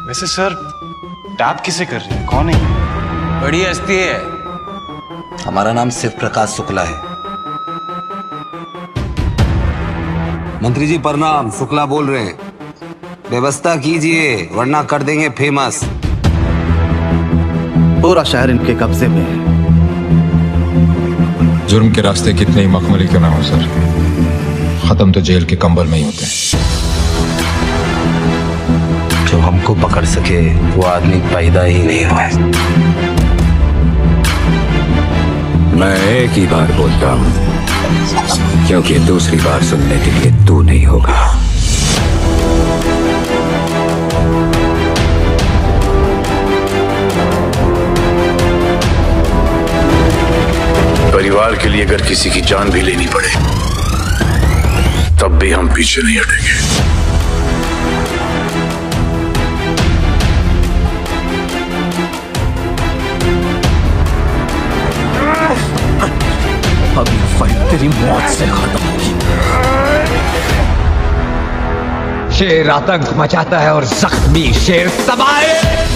वैसे sir tap किसे कर रही है, कौन है? बड़ी हस्ती है। हमारा नाम शिव प्रकाश शुक्ला है। मंत्री जी प्रणाम, शुक्ला बोल रहे हैं। व्यवस्था कीजिए वरना कर देंगे फेमस। पूरा शहर इनके कब्जे में है। जुर्म के रास्ते कितने ही मखमली क्यों ना हो सर, खत्म तो जेल के कंबल में ही होते हैं। जो हमको पकड़ सके वो आदमी पैदा ही नहीं हुआ है। मैं एक ही बार बोलता हूँ, क्योंकि दूसरी बार सुनने के लिए तू नहीं होगा। परिवार के लिए अगर किसी की जान भी लेनी पड़े तब भी हम पीछे नहीं हटेंगे। अब ये फाइट तेरी मौत से खत्म होगी। शेर आतंक मचाता है और जख्मी शेर तबाह।